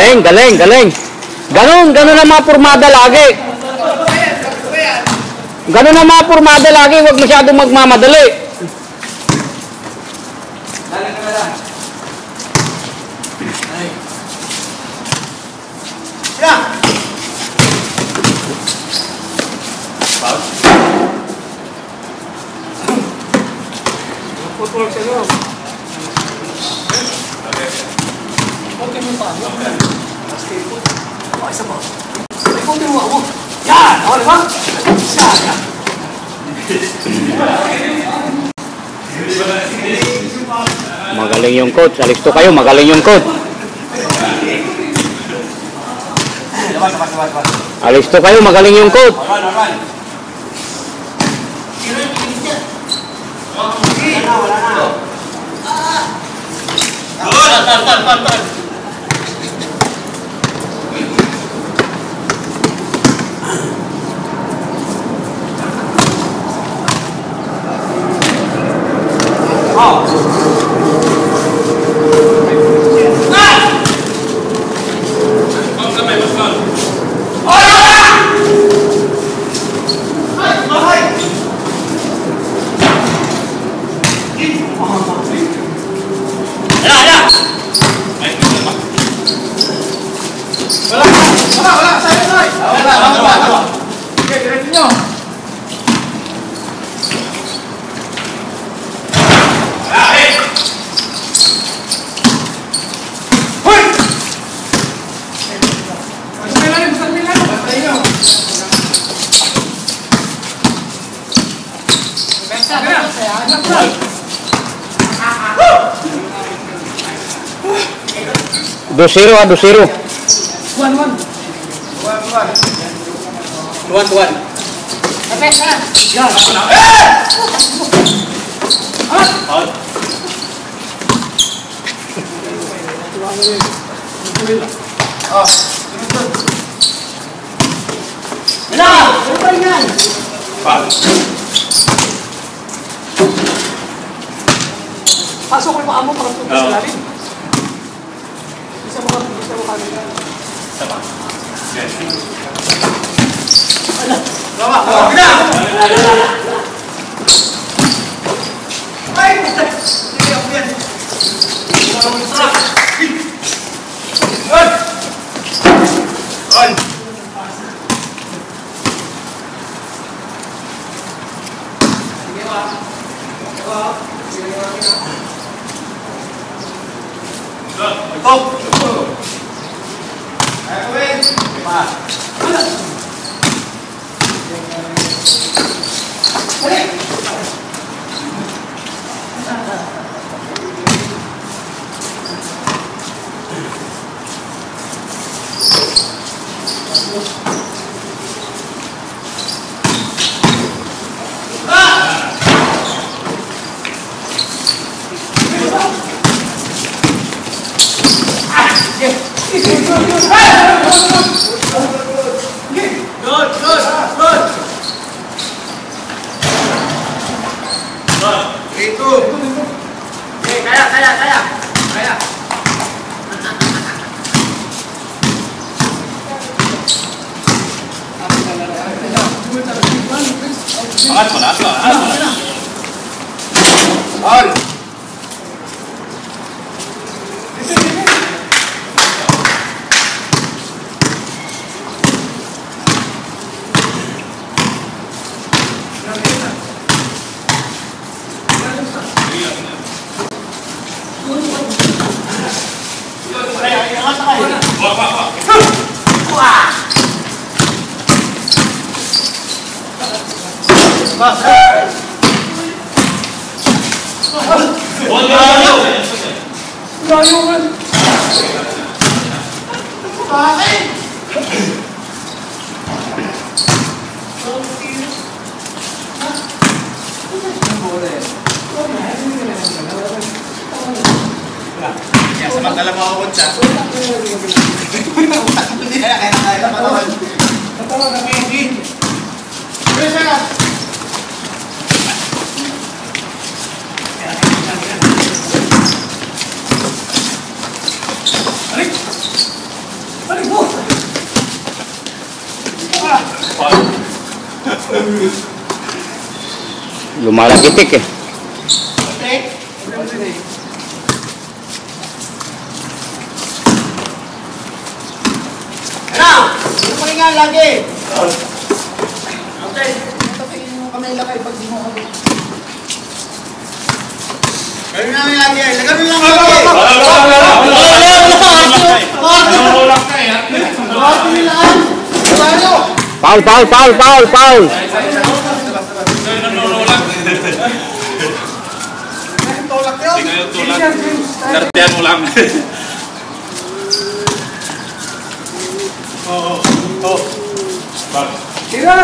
Galing, galing, galing. Ganun ang mga pormada lagi. Ganun ang mga pormada lagi, huwag masyadong magmamadali. Footwork sa loob. Okay mo pa. Okay, isa po. Okay mo ako. Yan! Ako naman. Yan! Magaling yung coach. Alisto kayo, magaling yung coach. Alisto kayo, magaling yung coach. Dosiro. 1-1. 1-1. Pasok ko yung maamo para punta sa lalim. Bisa mo kami. Sama. Lama. Ay, sige ako yan. Samantala mo ako siya. Hindi na kaya na panahon. Tatawag kami hindi. Presa! Alik! Lumalagitik eh. Okay. Ano? Ano pa rin nga lagi? Okay. Tapingin mo kamay lakay pag di mo ako. Gano'n namin lagi ay. Gano'n lang lagi. Foul, foul, foul, foul, foul. Tolak yun. Nartihan mo lang. Tira!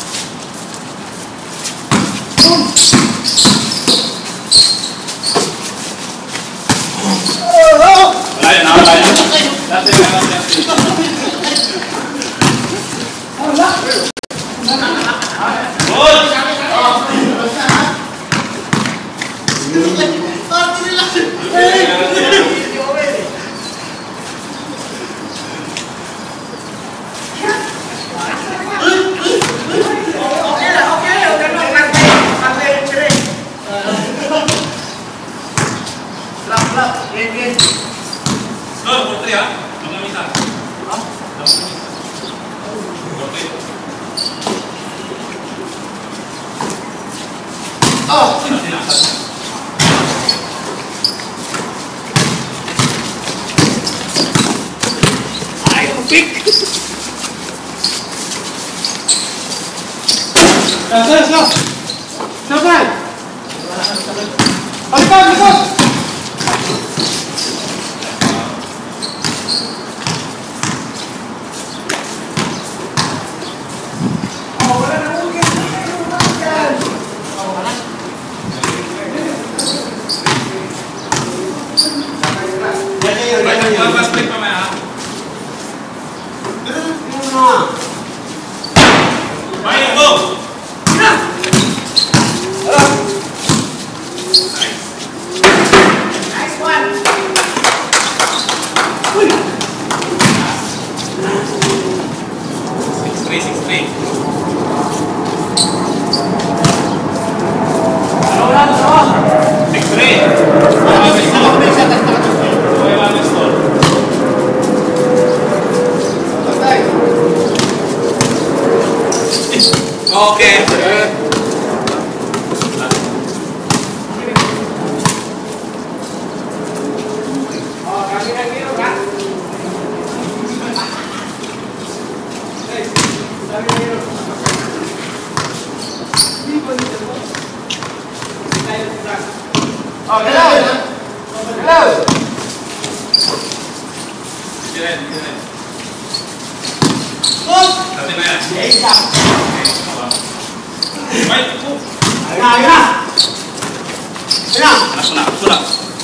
Layan, layan. Putri ya, nggak bisa. Oh, Ayo, pick! Stop! Stop, right! Likod, likod! Pas break mamaya. Main go. nice one. Six three. Six three. Okay. Oh, hello. Hello. Kirain. Good. Nanti main. Main. Ayo. Sudah.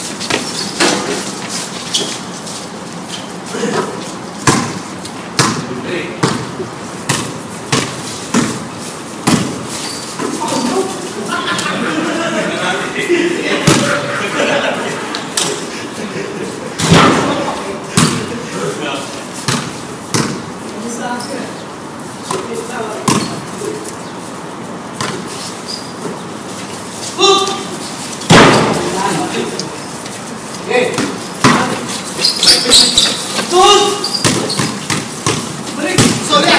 Okay. Sorry.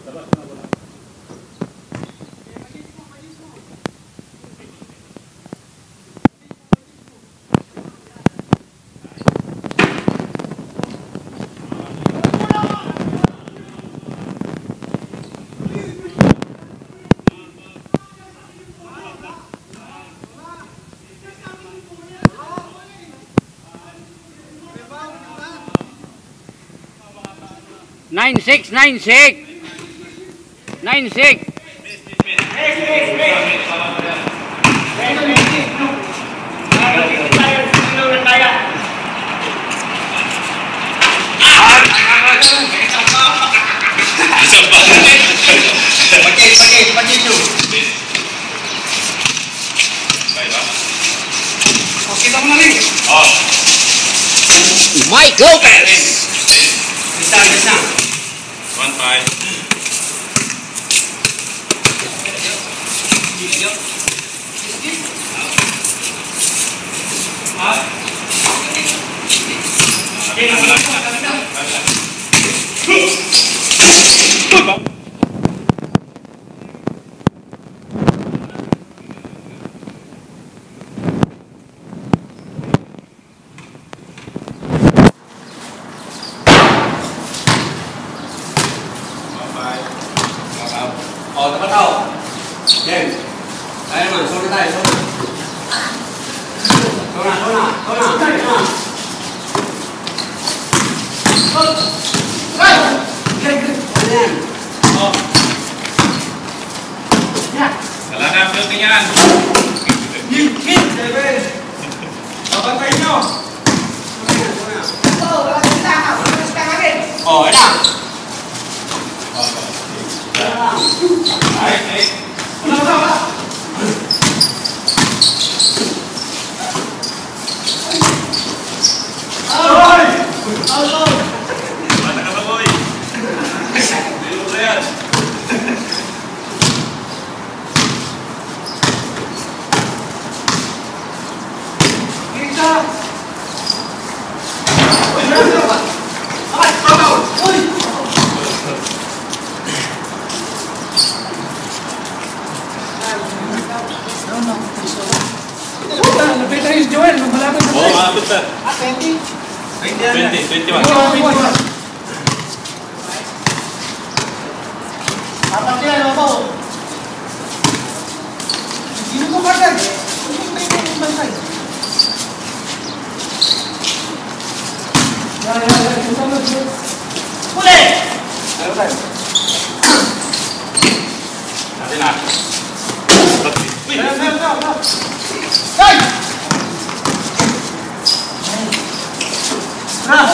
Nine six, 9-6. Pakai tu. Okey, tak menang ni. Oh. Mike Lopez. Bisa. 1-5. Oh, dapat tahu. Den. Ayo man, sore tayo, sore. Sona. Oh. Salah na ambil tinggal. Git, David. Dapat tayo nyo. Oh, enak. Baik. Mana kata boy? Belum lihat. Lebih dari Joel, malapit na Oh, malapit na. 21. Apa dia apa? Ini kok ada? Ini bantai. Ya, kita mau. Boleh. Ayo, Bang. Nanti nak. Hey! Nah.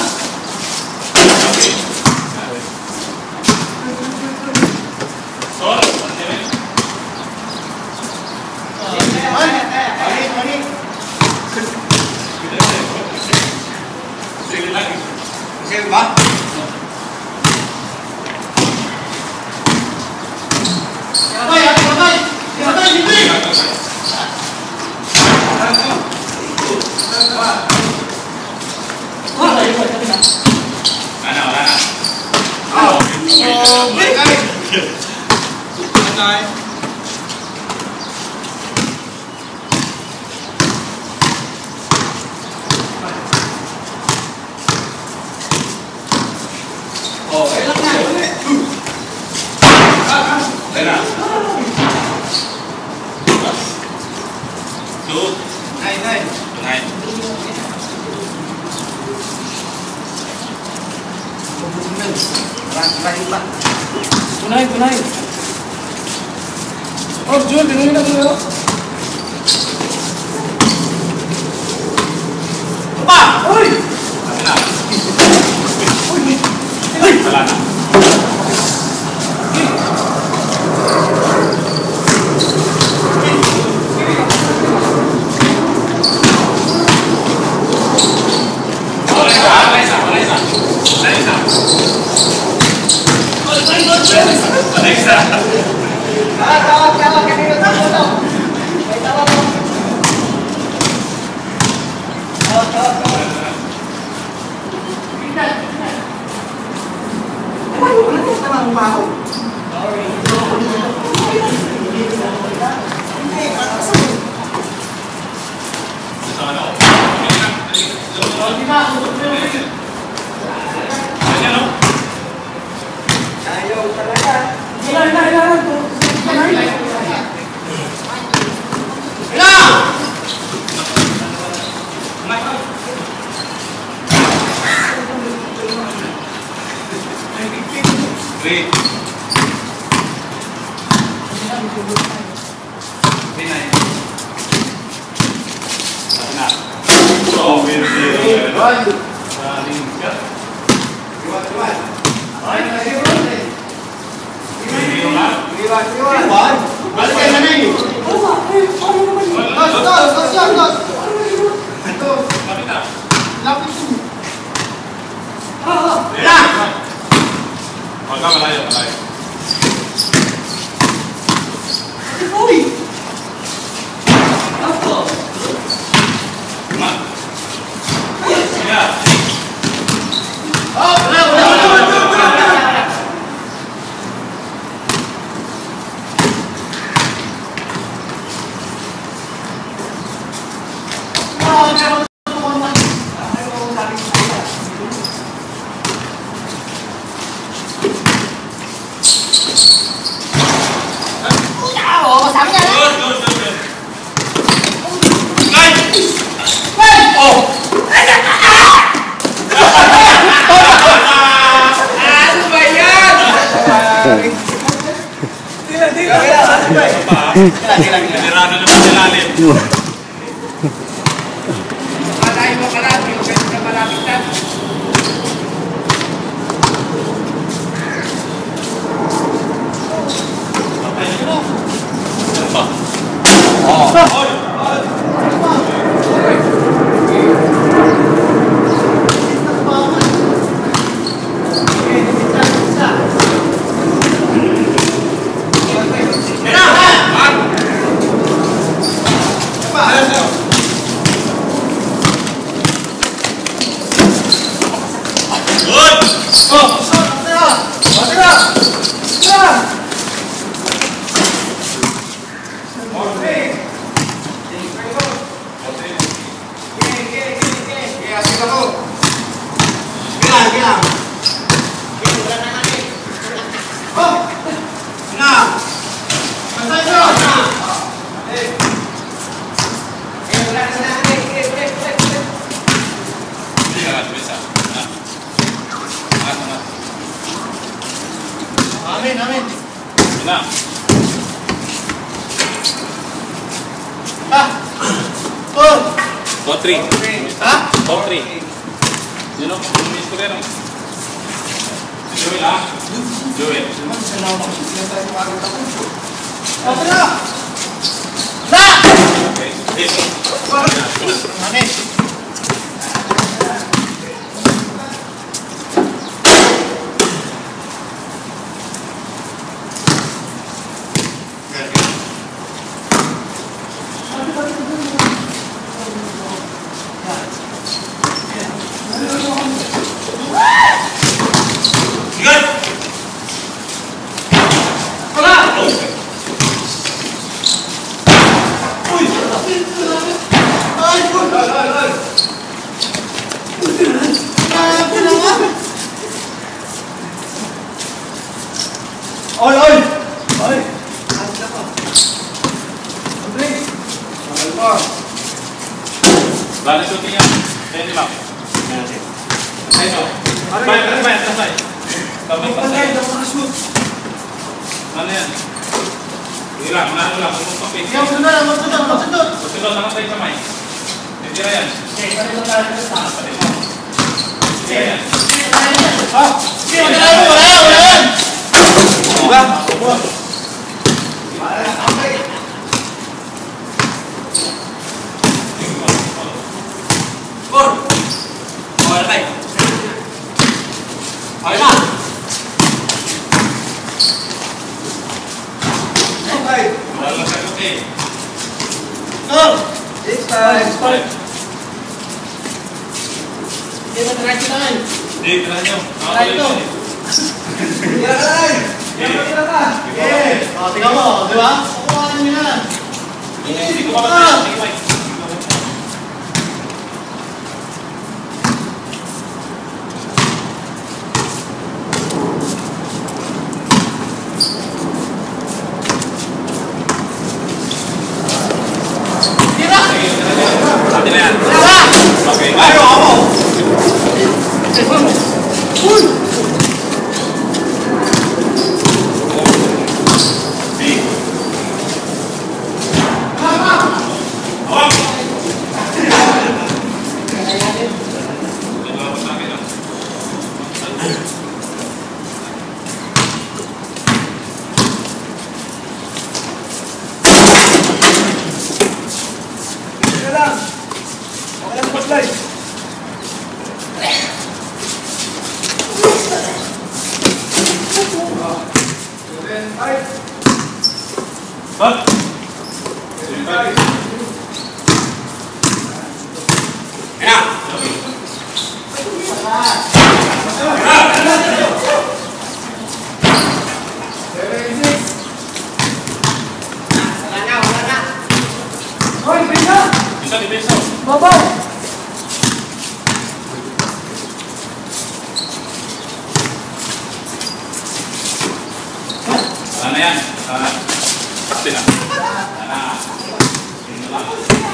Tunai. Oh, Jul, dinungin na dulu. Apa? Oi! Salah na. Hop. Bisa dibesok. Babaw! Sana yan. Sana. Pasti na. Sana. Ini lang.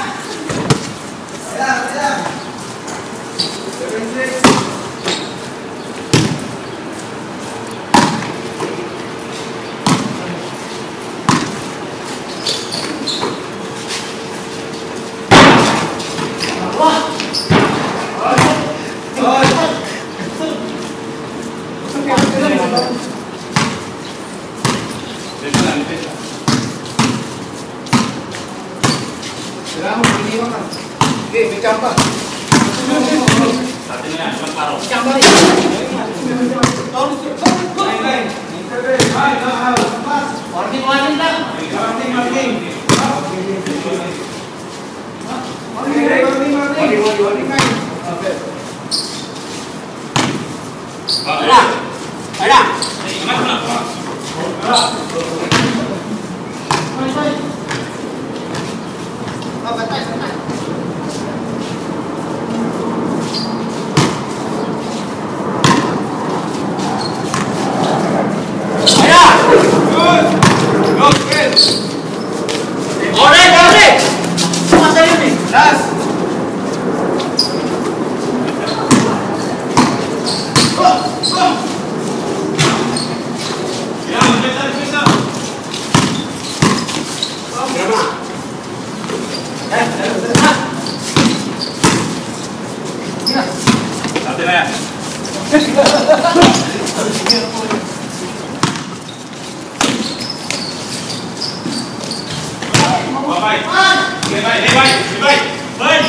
Dito lang, dito. Kailangan mo iniwan ka. Hindi, may kamba. Sa atin na yan. Walang paro. Kamba rin. Warning lang. Wala. Wala. Ingat mo lang. Atin na yan. Bye-bye. Okay, bye. Hey, bye. Bye. Bye.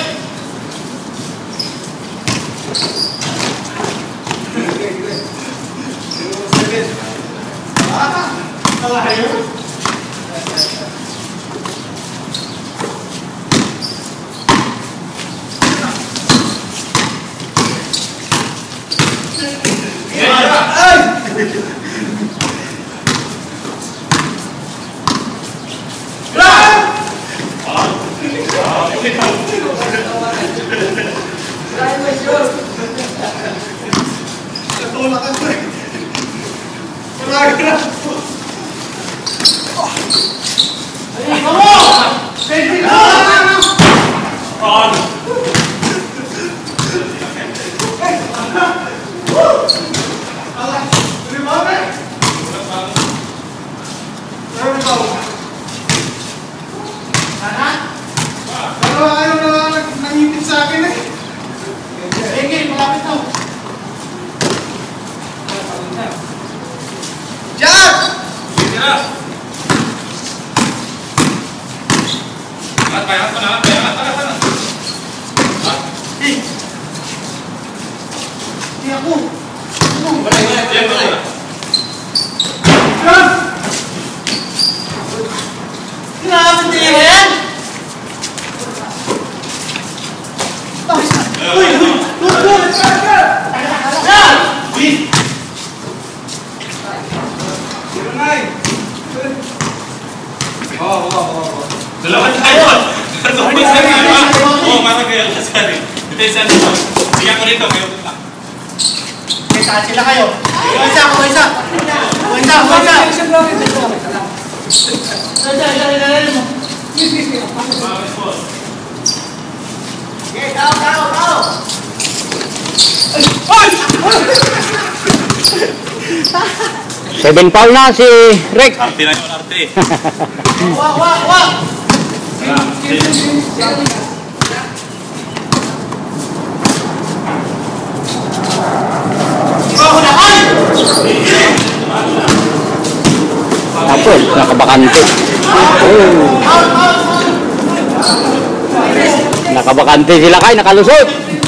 Dalawa tayo. Tumis na nga. Oo, marang kayo. Ito yung saan. Bigyan ko rito. Kayo punta. Saan sila kayo? Isa. Seven foul na si Rick. Arte na yun, arte. Wah. Tapos, nakabakante. Oh. Nakabakante sila kay, nakalusot.